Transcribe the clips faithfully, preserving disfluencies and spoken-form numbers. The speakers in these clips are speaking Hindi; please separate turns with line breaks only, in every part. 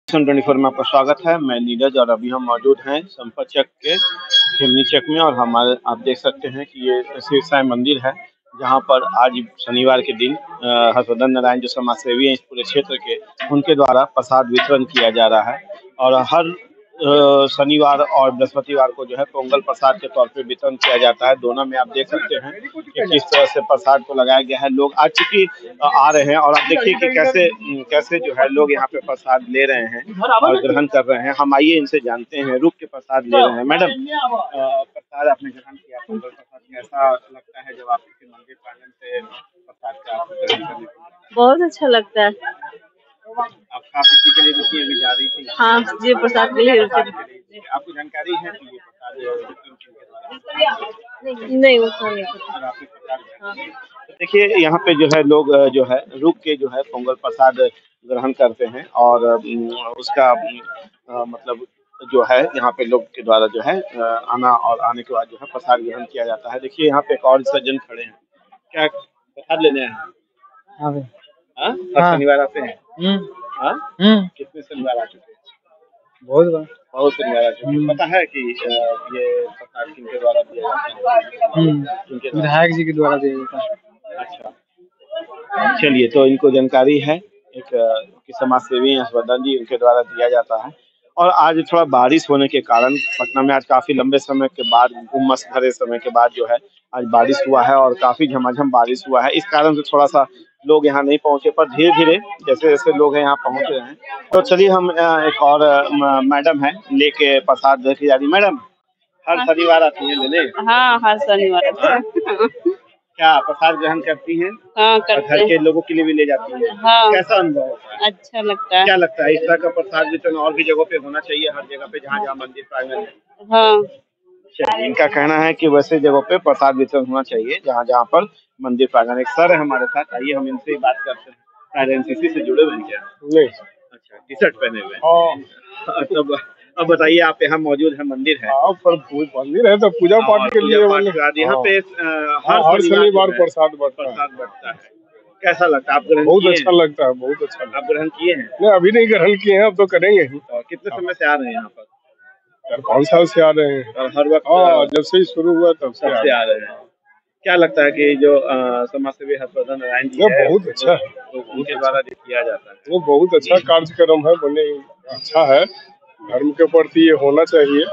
सन चौबीस में आपका स्वागत है। मैं नीरज और अभी हम मौजूद हैं संपत चक के खिमनी चक में और हमारे आप देख सकते हैं कि ये श्री साईं मंदिर है, जहां पर आज शनिवार के दिन अ, हर्षवर्धन नारायण जो समाज सेवी हैं इस पूरे क्षेत्र के, उनके द्वारा प्रसाद वितरण किया जा रहा है। और हर अ, शनिवार और बृहस्पतिवार को जो है पोंगल प्रसाद के तौर पे वितरण किया जाता है। दोनों में आप देख सकते हैं कि किस तरह से प्रसाद को लगाया गया है। लोग आज चूंकि अ, आ रहे हैं और आप देखिए कि कैसे उम, कैसे जो है लोग यहाँ पे प्रसाद ले रहे हैं और ग्रहण कर रहे हैं। हम आइए इनसे जानते हैं, रुक के प्रसाद ले रहे हैं। मैडम, अ, प्रसाद आपने ग्रहण किया, पोंगल प्रसाद कैसा लगता है जब आप किसी मंदिर प्रांगण से प्रसाद का आप ग्रहण करने के लिए?
बहुत अच्छा लगता है।
आप आप इसी के लिए रुकी अभी जा रही थी?
हाँ जी, प्रसाद के लिए रुके
प्रसाद
थे।
के लिए आपको जानकारी है कि ये प्रसाद वितरण किनके द्वारा?
नहीं, उतना नहीं पता।
और आपने प्रसाद ग्रहण
हाँ।
किया। तो देखिए यहाँ पे जो है लोग अ, जो है रुक के जो है पोंगल प्रसाद ग्रहण करते हैं और उम, उसका उम, अ, मतलब जो है यहाँ पे लोग के द्वारा जो है अ, आना और आने के बाद जो है प्रसाद ग्रहण किया जाता है। देखिए यहाँ पे एक और सज्जन खड़े हैं। क्या प्रसाद लेने आए हैं?
हाँ भाई।
हाँ? हर
हाँ।
शनिवार आते हैं?
हुँ,
हाँ?
हुँ।
कितने शनिवार आ चुके हैं?
बहुत बार।
बहुत शनिवार आ चुके हैं।
हुँ,
पता है कि अ, ये प्रसाद किनके द्वारा दिया जाता है?
हुँ।
किनके द्वारा?
विधायक जी के द्वारा दिया जाता है।
अच्छा। चलिए, तो इनको जानकारी है, एक अ, कि समाज सेवी हर्षवर्धन जी उनके द्वारा दिया जाता है। और आज थोड़ा बारिश होने के कारण पटना में आज काफ़ी लंबे समय के बाद, उमस भरे समय के बाद जो है आज बारिश हुआ है और काफ़ी झमाझम बारिश हुआ है। इस कारण से थोड़ा-सा लोग यहाँ नहीं पहुँचे, पर धीरे-धीरे जैसे-जैसे लोग हैं यहाँ पहुँच रहे हैं। तो चलिए हम अ, एक और अ, म मैडम हैं, लेके प्रसाद लेके जा रही। मैडम, हर
हाँ,
शनिवार आती हैं लेने?
हाँ, हर शनिवार आता
हाँ?
है।
क्या प्रसाद ग्रहण करती हैं?
हाँ,
और
करते
घर के
हैं।
लोगों के लिए भी ले जाती हैं?
हाँ,
कैसा अनुभव होता है?
अच्छा लगता है।
क्या लगता है इस तरह का प्रसाद वितरण और भी जगहों पे होना चाहिए, हर जगह पे जहाँ-जहाँ मंदिर प्रांगण है?
हाँ,
चलिए, इनका कहना है कि वैसे जगहों पे प्रसाद वितरण होना चाहिए जहाँ-जहाँ पर मंदिर प्रांगण है। एक सर है हमारे साथ, आइए हम इनसे ही बात करते हैं। शायद एन सी सी से जुड़े हुए हैं क्या?
नहीं।
अच्छा, टी-शर्ट पहने हुए हैं।
हाँ।
हाँ, तब अब बताइए, आप यहाँ मौजूद हैं, मंदिर है।
हाँ, पर पू मंदिर है तो पूजा
और
पाठ के
पूजा
लिए
पाठ
बोले।
के बाद यहाँ
हाँ,
पे अ,
हाँ,
हर
हर
शनिवार
शनिवार
जो है
प्रसाद बँटता है।
प्रसाद बँटता है। कैसा लगता है? आप ग्रहण
बहुत
किए
अच्छा
हैं?
लगता है, बहुत अच्छा लगता
आप ग्रहण किए हैं?
है। नहीं, अभी नहीं ग्रहण किए हैं, अब तो करेंगे ही।
और कितने
हाँ,
समय से आ रहे हैं यहाँ पर?
चार पाँच साल से आ रहे हैं।
और हर वक़्त
हाँ,
अ,
जब से ही शुरू हुआ तब से
तब
आ
से
रहे
आ
हैं।
रहे हैं। क्या लगता है कि जो अ, समाज सेवी हर्षवर्धन नारायण जी
ये
है,
बहुत अच्छा है,
वो
बहुत
उनके
अच्छा।
द्वारा जो किया जाता है?
वो बहुत अच्छा कार्यक्रम है, बोले अच्छा है। धर्म के प्रति ये होना चाहिए।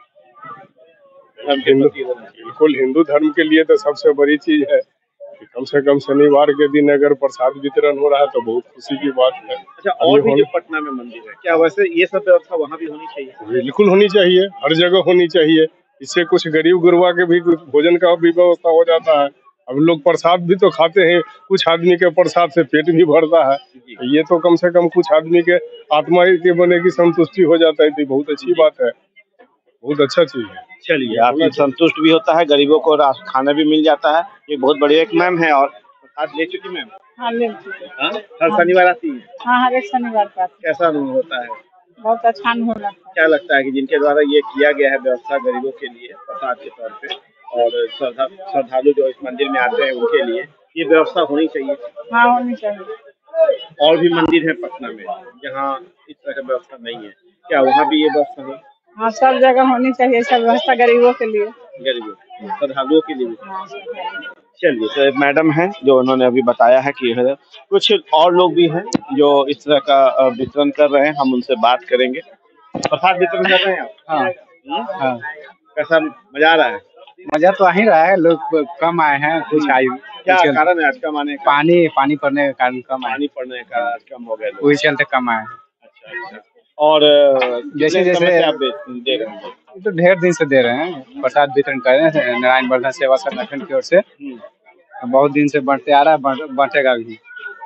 धर्म के
हिंदू,
प्रति होना चाहिए।
बिल्कुल हिंदू धर्म के लिए तो सबसे बड़ी चीज़ है कि कम से कम शनिवार के दिन अगर प्रसाद वितरण हो रहा है तो बहुत खुशी की बात है।
अच्छा,
अब ये
और भी जो
होना
पटना में मंदिर है, क्या वैसे ये सब व्यवस्था वहाँ भी होनी चाहिए?
बिल्कुल होनी चाहिए, हर जगह होनी चाहिए। इससे कुछ गरीब गुरबा के भी कुछ भोजन का भी व्यवस्था हो जाता है। अब लोग प्रसाद भी तो खाते हैं, कुछ आदमी के प्रसाद से पेट भी भरता है।
जी,
तो ये तो कम से कम कुछ आदमी के आत्मा के बने की संतुष्टि हो जाता है, तो बहुत अच्छी
जी।
बात है, बहुत अच्छा चीज़ है।
चलिए,
ये होना
आत्म
चाहिए।
संतुष्ट भी होता है, गरीबों को रा खाना भी मिल जाता है। ये बहुत बढ़िया। एक मैम है और प्रसाद ले चुकी मैम?
हाँ, ले चुके।
हाँ? हर शनिवार आती हैं?
हाँ, हर एक शनिवार को आते
कैसा अनुभव होता है?
हैं। बहुत अच्छा अनुभव लगता है।
क्या लगता है कि जिनके द्वारा ये किया गया है व्यवस्था गरीबों के लिए प्रसाद के तौर पे और श्रद्धा श्रद्धालु जो इस मंदिर में आते हैं उनके लिए ये व्यवस्था होनी चाहिए?
हाँ, होनी चाहिए।
और भी मंदिर है पटना में जहाँ इस तरह का व्यवस्था नहीं है, क्या वहाँ भी ये व्यवस्था हो?
हाँ, सब जगह होनी चाहिए सब व्यवस्था गरीबों के लिए।
गरीबों श्रद्धालुओं के लिए भी?
हाँ, सब जगह।
चलिए, तो एक मैडम हैं जो उन्होंने अभी बताया है कि है, कुछ और लोग भी हैं जो इस तरह का अ, वितरण कर रहे हैं, हम उनसे बात करेंगे। प्रसाद वितरण कर रहे हैं आप?
हाँ,
हुँ?
हाँ।
कैसा मजा आ रहा है?
मजा तो आ ही रहा है, लोग कम आए हैं, कुछ आयु
क्या
वही चलते
कारण है आज कम आने का?
पानी पानी पड़ने के कारण कम आए,
पानी पड़ने का आज कम हो गए लोग।
वही चलते कम आए।
अच्छा, अच्छा। और अ,
जैसे
कितने समय
जैसे
से आप दे दे रहे हैं?
ये तो ढेर दिन से दे रहे हैं, प्रसाद वितरण कर रहे हैं नारायण वर्धन सेवा संगठन की ओर से।
हुँ,
बहुत दिन से बढ़ते आ रहा है, बढ़- बढ़ेगा भी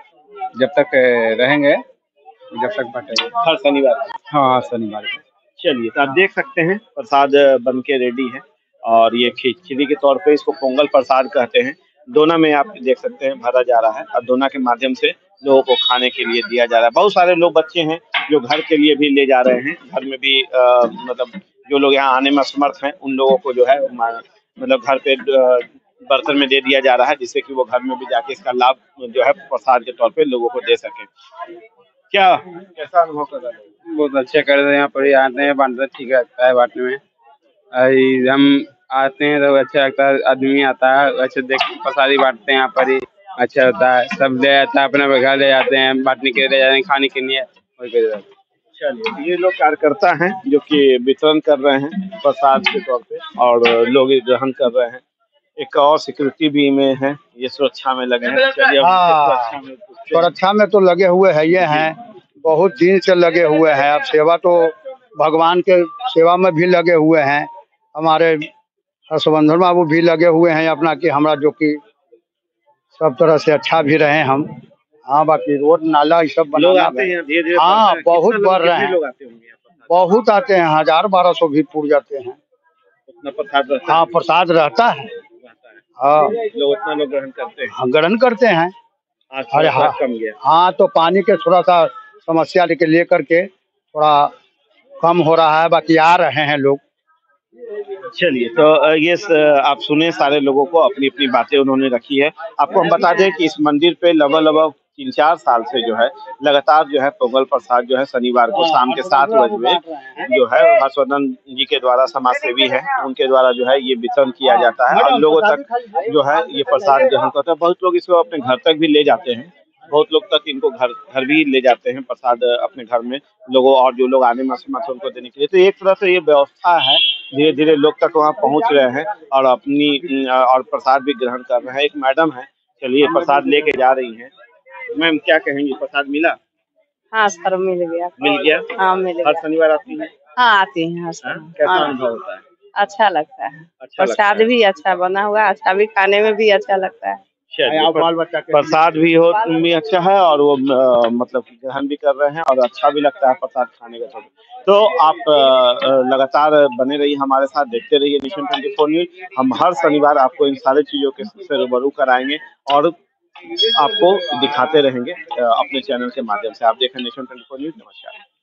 जब तक अ, रहेंगे, जब तक बढ़ेगा।
हर शनिवार।
हाँ, शनिवार को।
चलिए, तो आप देख सकते हैं प्रसाद बन के रेडी है और ये खिचड़ी के तौर पे इसको पोंगल प्रसाद कहते हैं। दोना में आप देख सकते हैं भरा जा रहा है और दोना के माध्यम से लोगों को खाने के लिए दिया जा रहा है। बहुत सारे लोग बच्चे हैं जो घर के लिए भी ले जा रहे हैं। घर में भी अ, मतलब जो लोग यहाँ आने में असमर्थ हैं उन लोगों को जो है म मतलब घर पे अ, बर्तन में दे दिया जा रहा है जिससे कि वो घर में भी जाके इसका लाभ जो है प्रसाद के तौर पे लोगों को दे सकें। क्या कैसा अनुभव कर रहे हैं?
बहुत अच्छे कर रहे हैं। यहाँ पर आते हैं बांटते ठीक लगता है बांटने में। अभी हम आते हैं तो अच्छा लगता है, आदमी आता है अच्छे देख प्रसादी बांटते हैं यहाँ पर ही अच्छा होता है। सब ले जाता है अपने घर ले जाते हैं बांटने के लिए, ले जाते हैं खाने के लिए। वही कर रहे हैं।
चलिए, ये लोग कार्यकर्ता हैं जो कि वितरण कर रहे हैं प्रसाद के तौर पे और लोग ये ग्रहण कर रहे हैं। एक और सिक्योरिटी भी में है, ये सुरक्षा में लगे हैं। चलिए, अब
हाँ,
सुरक्षा में पूछते हैं।
सुरक्षा में तो लगे हुए है ये हैं, बहुत दिन से लगे हुए हैं। अब सेवा तो भगवान के सेवा में भी लगे हुए हैं। हमारे हर्षवर्धन बाबू भी लगे हुए हैं अपना कि हमारा जो कि सब तरह से अच्छा भी रहे हम। हाँ, बाकी रोड नाला ये सब
लोग
बनाना
आते हैं धीरे धीरे
हाँ,
बढ़ता है।
बहुत
कितना
बढ़
लोग-
रहे
कितने
हैं।
लोग आते होंगे यहाँ पर?
बहुत आते हैं, हजार बारह सौ भी पूर जाते हैं।
उतना प्रसाद रहता
हाँ,
है?
प्रसाद रहता है।
रहता है।
हाँ,
लोग उतना लोग ग्रहण करते हैं।
हाँ, ग्रहण करते हैं।
आज
अरे
थोड़ा
हाँ,
कम गया।
हाँ, तो पानी के थोड़ा सा समस्या लेके लेकर के थोड़ा कम हो रहा है, बाकी आ रहे हैं लोग।
चलिए, तो अ, ये स- आप सुने सारे लोगों को अपनी अपनी बातें उन्होंने रखी है। आपको हम बता दें कि इस मंदिर पे लगभग लगभग तीन चार साल से जो है लगातार जो है पोंगल प्रसाद जो है शनिवार को शाम के सात बजे जो है हर्षवर्धन जी के द्वारा समाज सेवी है उनके द्वारा जो है ये वितरण किया जाता है और लोगों तक जो है ये प्रसाद ग्रहण करते हैं। बहुत लोग इसको अपने घर तक भी ले जाते हैं, बहुत लोग तक इनको घर घर भी ले जाते हैं प्रसाद अपने घर में लोगों और जो लोग आने मासे मासे उनको देने के लिए। तो एक तरह से ये व्यवस्था है, धीरे धीरे लोग तक वहाँ पहुँच रहे हैं और अपनी अ, और प्रसाद भी ग्रहण कर रहे हैं। एक मैडम है, चलिए प्रसाद लेके जा रही हैं। मैम, क्या कहेंगी, प्रसाद मिला?
हाँ सर, मिल गया।
मिल गया?
हाँ, मिल
हर
गया।
शनिवार आती है?
हाँ, आती हैं हर
हाँ?
समय।
कैसा
हाँ,
अनुभव होता है?
अच्छा लगता है।
अच्छा लगता
प्रसाद
है।
भी अच्छा बना हुआ है, अच्छा भी खाने में भी अच्छा लगता है।
चलिए, पर- प्रसाद भी हो भी अच्छा है और वो अ, मतलब कि ग्रहण भी कर रहे हैं और अच्छा भी लगता है प्रसाद खाने का। तो तो आप अ, अ, लगातार बने रहिए हमारे साथ, देखते रहिए नेशन ट्वेंटी फोर न्यूज। हम हर शनिवार आपको इन सारी चीजों के से रूबरू कराएंगे और आपको दिखाते रहेंगे अ, अपने चैनल के माध्यम से। आप देखें नेशन ट्वेंटी फोर न्यूज। नमस्कार।